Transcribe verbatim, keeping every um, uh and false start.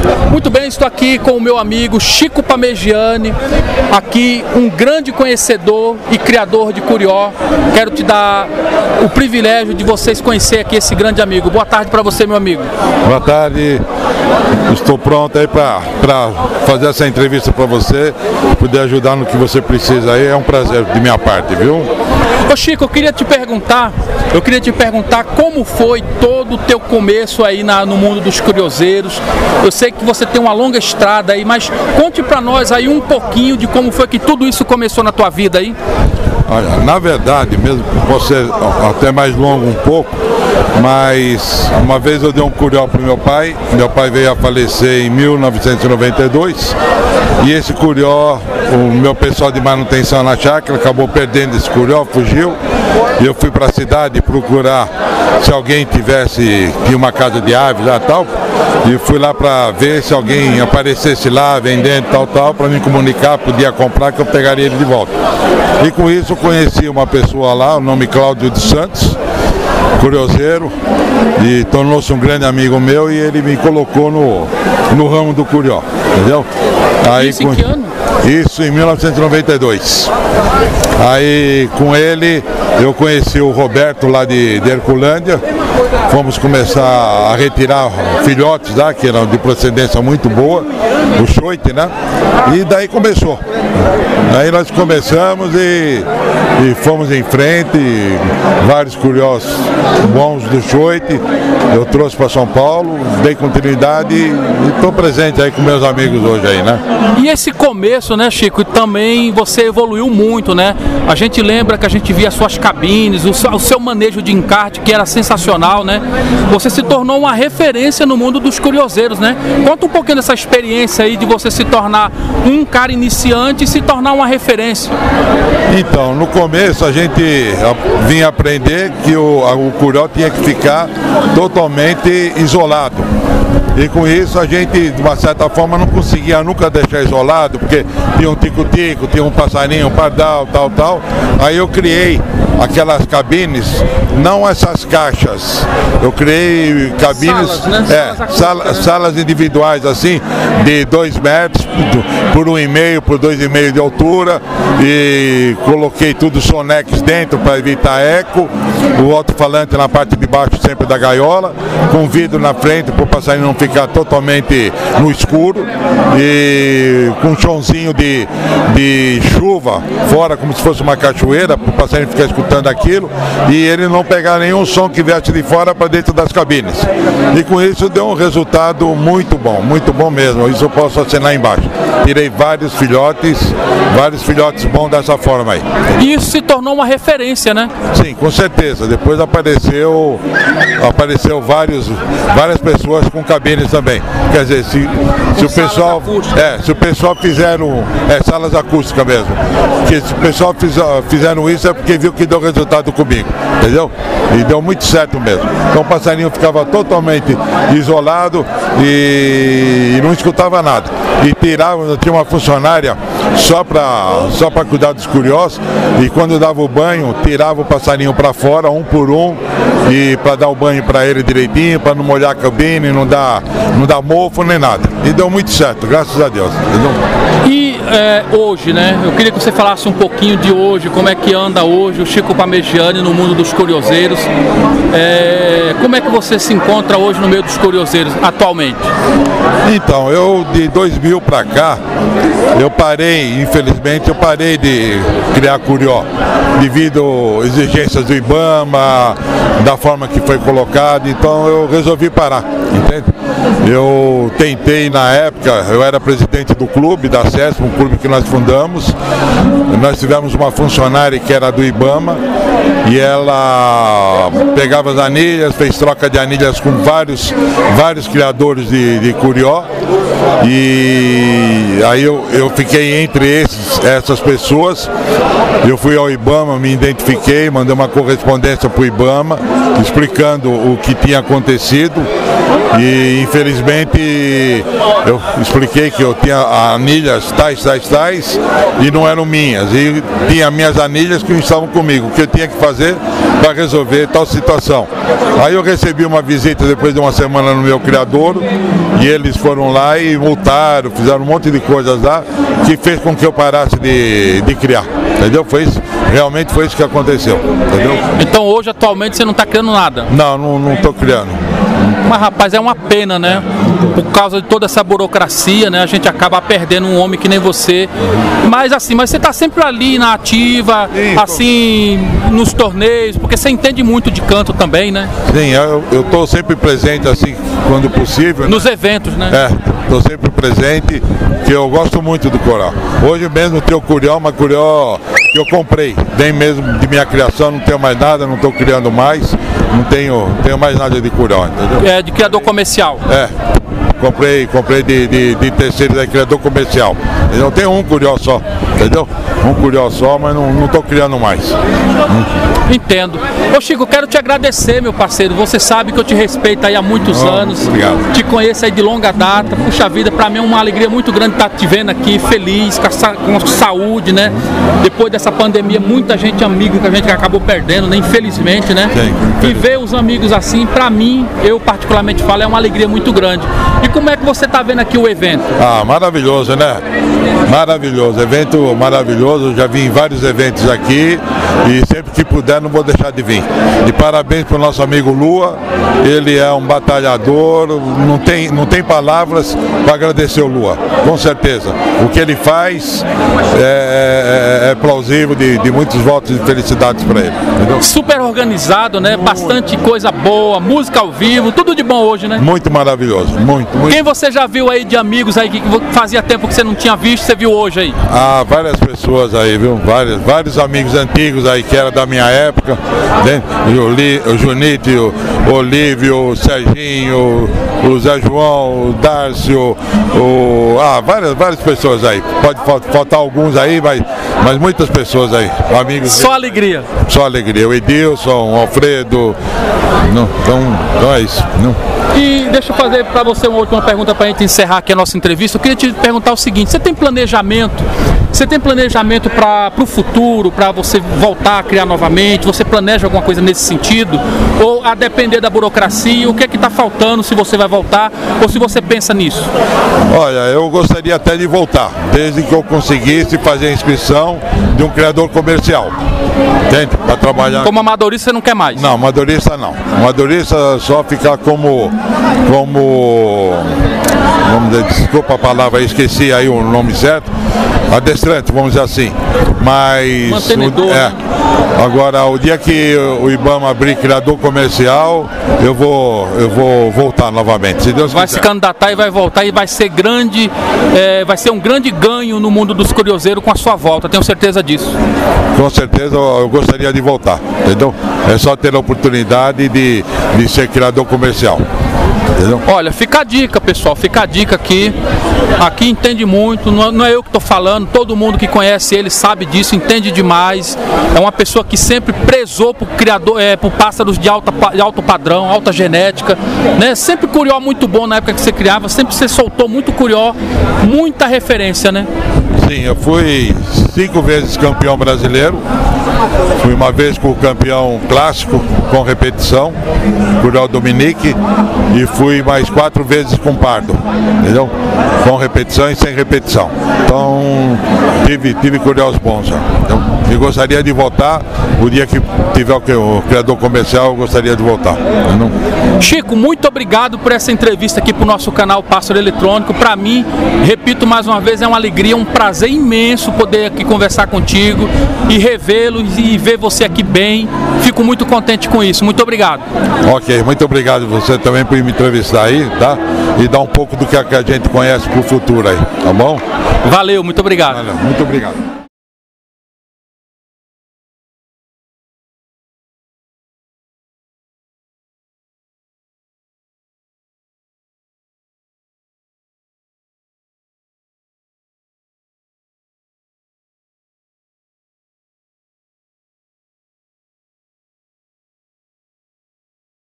Muito bem, estou aqui com o meu amigo Chico Parmegiani, aqui um grande conhecedor e criador de curió. Quero te dar o privilégio de vocês conhecer aqui esse grande amigo. Boa tarde para você, meu amigo. Boa tarde, estou pronto aí para fazer essa entrevista para você, poder ajudar no que você precisa aí, é um prazer de minha parte, viu? Ô Chico, eu queria te perguntar, eu queria te perguntar como foi todo o teu começo aí na, no mundo dos curioseiros. Eu sei que você tem uma longa estrada aí, mas conte para nós aí um pouquinho de como foi que tudo isso começou na tua vida aí. Olha, na verdade, mesmo pode ser até mais longo um pouco, mas uma vez eu dei um curió para o meu pai, meu pai veio a falecer em mil novecentos e noventa e dois, e esse curió, o meu pessoal de manutenção na chácara acabou perdendo esse curió, fugiu, e eu fui para a cidade procurar se alguém tivesse, tinha uma casa de aves lá tal, e fui lá para ver se alguém aparecesse lá vendendo tal tal, para me comunicar, podia comprar, que eu pegaria ele de volta. E com isso eu conheci uma pessoa lá, o nome Cláudio dos Santos, curioseiro, e tornou-se um grande amigo meu, e ele me colocou no, no ramo do curió, entendeu? Aí, isso em que ano? Isso em mil novecentos e noventa e dois. Aí com ele eu conheci o Roberto lá de, de Herculândia, fomos começar a retirar filhotes lá, que eram de procedência muito boa, o choite, né? E daí começou. Aí nós começamos e, e fomos em frente, vários curiós bons do choite, eu trouxe para São Paulo, dei continuidade e estou presente aí com meus amigos hoje aí, né? E esse começo, né, Chico, também você evoluiu muito, né? A gente lembra que a gente via suas cabines, o seu, o seu manejo de encarte, que era sensacional, né? Você se tornou uma referência no mundo dos curioseiros, né? Conta um pouquinho dessa experiência aí de você se tornar um cara iniciante e se tornar uma referência. Então, no começo a gente vinha aprender que o, o curió tinha que ficar totalmente isolado. E com isso a gente, de uma certa forma, não conseguia nunca deixar isolado, porque tinha um tico-tico, tinha um passarinho, um pardal, tal, tal. Aí eu criei aquelas cabines, não essas caixas, eu criei cabines, salas, né? é, salas, sala, né? salas individuais assim, de dois metros por um e meio, por dois e meio de altura, e coloquei tudo Sonex dentro para evitar eco, o alto-falante na parte de baixo sempre da gaiola, com vidro na frente para o passarinho não ficar totalmente no escuro, e com um chãozinho de, de chuva fora, como se fosse uma cachoeira, para o passarinho ficar escutando aquilo, e ele não pegar nenhum som que viesse de fora para dentro das cabines. E com isso deu um resultado muito bom, muito bom mesmo, isso eu posso assinar embaixo. Tirei vários filhotes, vários filhotes bons dessa forma aí. E isso se tornou uma referência, né? Sim, com certeza. Depois apareceu, apareceu vários, várias pessoas com cabines também. Quer dizer, se, se o pessoal, é, se o pessoal fizeram é, salas acústicas mesmo, que se o pessoal fiz, fizeram isso é porque viu que deu resultado comigo, entendeu? E deu muito certo mesmo. Então o passarinho ficava totalmente isolado e, e não escutava nada. E tirava, eu tinha uma funcionária só para só para cuidar dos curiós, e quando dava o banho, tirava o passarinho para fora, um por um, e para dar o banho para ele direitinho, para não molhar a cabine, não dar, não dar mofo nem nada. E deu muito certo, graças a Deus. E é, hoje, né? Eu queria que você falasse um pouquinho de hoje, como é que anda hoje o Chico Parmegiani no mundo dos curioseiros. É, como é que você se encontra hoje no meio dos curioseiros atualmente? Então, eu de dois mil para cá, eu parei, infelizmente, eu parei de criar curió, devido a exigências do IBAMA, da forma que foi colocado, então eu resolvi parar, entende? Eu tentei na época, eu era presidente do clube, da SESP, um clube que nós fundamos, nós tivemos uma funcionária que era do IBAMA, e ela pegava as anilhas, fez troca de anilhas com vários, vários criadores de, de curió, E aí eu, eu fiquei entre esses, essas pessoas. Eu fui ao IBAMA, me identifiquei, mandei uma correspondência para o IBAMA explicando o que tinha acontecido. E infelizmente eu expliquei que eu tinha anilhas tais, tais, tais e não eram minhas. E tinha minhas anilhas que não estavam comigo. O que eu tinha que fazer para resolver tal situação. Aí eu recebi uma visita depois de uma semana no meu criadouro e eles foram lá e multaram, fizeram um monte de coisas lá que fez com que eu parasse de, de criar. Entendeu? Foi isso, realmente foi isso que aconteceu. Entendeu? Então hoje atualmente você não está criando nada? Não, não estou criando. Mas rapaz, é uma pena, né? Por causa de toda essa burocracia, né? A gente acaba perdendo um homem que nem você. Mas assim, mas você tá sempre ali na ativa, sim, assim, nos torneios, porque você entende muito de canto também, né? Sim, eu, eu tô sempre presente assim, quando possível. Nos né? eventos, né? É, tô sempre presente, que eu gosto muito do coral. Hoje mesmo tenho o curió, uma curió que eu comprei, bem mesmo de minha criação, não tenho mais nada, não estou criando mais, não tenho, tenho mais nada de curió, entendeu? É, de criador comercial. É, comprei, comprei de, de, de terceiro da criador comercial. Eu tenho um curió só, entendeu? Um curió só, mas não estou criando mais. Hum. Entendo. Ô Chico, eu quero te agradecer, meu parceiro. Você sabe que eu te respeito aí há muitos oh, anos. Obrigado. Te conheço aí de longa data. Puxa vida, pra mim é uma alegria muito grande estar te vendo aqui, feliz, com, a, com saúde, né? Depois dessa pandemia, muita gente amigo que a gente acabou perdendo, né? Infelizmente, né? Sim, e ver os amigos assim, pra mim, eu particularmente falo, é uma alegria muito grande. E como é que você tá vendo aqui o evento? Ah, maravilhoso, né? Maravilhoso, evento maravilhoso. Já vim em vários eventos aqui e sempre que puder não vou deixar de vir. E parabéns para o nosso amigo Lua, ele é um batalhador, não tem, não tem palavras para agradecer o Lua, com certeza. O que ele faz é, é, é plausível de, de muitos votos de felicidades para ele. Entendeu? Super organizado, né? Muito. Bastante coisa boa, música ao vivo, tudo de bom hoje, né? Muito maravilhoso, muito, muito. Quem você já viu aí de amigos aí que fazia tempo que você não tinha visto, você viu hoje aí? Ah, várias pessoas aí, viu? Vários, vários amigos antigos aí que era da minha época, né? O, Li, o Junito, o Olívio, o Serginho, o Zé João, o Dárcio, o... ah, várias, várias pessoas aí. Pode faltar alguns aí, mas, mas muitas pessoas aí, amigos. Só de... alegria. Só alegria. O Edilson, o Alfredo, não, então, então é isso. Não. E deixa eu fazer para você uma última pergunta para a gente encerrar aqui a nossa entrevista. Eu queria te perguntar o seguinte: você tem planejamento? Você tem planejamento para o futuro, para você voltar a criar novamente? Você planeja alguma coisa nesse sentido? Ou a depender da burocracia, o que é que está faltando, se você vai voltar ou se você pensa nisso? Olha, eu gostaria até de voltar, desde que eu conseguisse fazer a inscrição de um criador comercial. Entende? Para trabalhar. Como amadorista você não quer mais? Não, amadorista não. Amadorista só ficar como, como, vamos dizer, desculpa a palavra, esqueci aí o nome certo, adestrante, vamos dizer assim. Mas mantenedor. O, é, agora, o dia que o IBAMA abrir criador comercial, eu vou, eu vou voltar novamente, se Deus vai quiser. Se candidatar e vai voltar e vai ser grande, é, vai ser um grande ganho no mundo dos curioseiros com a sua volta, tenho certeza disso. Com certeza eu gostaria de voltar, entendeu? É só ter a oportunidade de, de ser criador comercial. Entendeu? Olha, fica a dica, pessoal, fica a dica aqui. Aqui entende muito, não, não é eu que estou falando, todo mundo que conhece ele sabe disso, entende demais. É uma pessoa que sempre prezou por criador, é, por pássaros de, alta, de alto padrão, alta genética, né? Sempre curió muito bom na época que você criava, sempre você soltou muito curió, muita referência, né? Sim, eu fui cinco vezes campeão brasileiro. Fui uma vez com o campeão clássico, com repetição, Curió Dominique, e fui mais quatro vezes com pardo, entendeu? Com repetição e sem repetição. Então, tive, tive curiós bons já. Então, e gostaria de voltar, o dia que tiver o, o criador comercial, eu gostaria de voltar. Entendeu? Chico, muito obrigado por essa entrevista aqui para o nosso canal Pássaro Eletrônico. Para mim, repito mais uma vez, é uma alegria, um prazer imenso poder aqui conversar contigo e revê-lo e ver você aqui bem. Fico muito contente com isso. Muito obrigado. Ok, muito obrigado você também por me entrevistar aí, tá? E dar um pouco do que a gente conhece pro futuro aí, tá bom? Valeu, muito obrigado. Valeu, muito obrigado.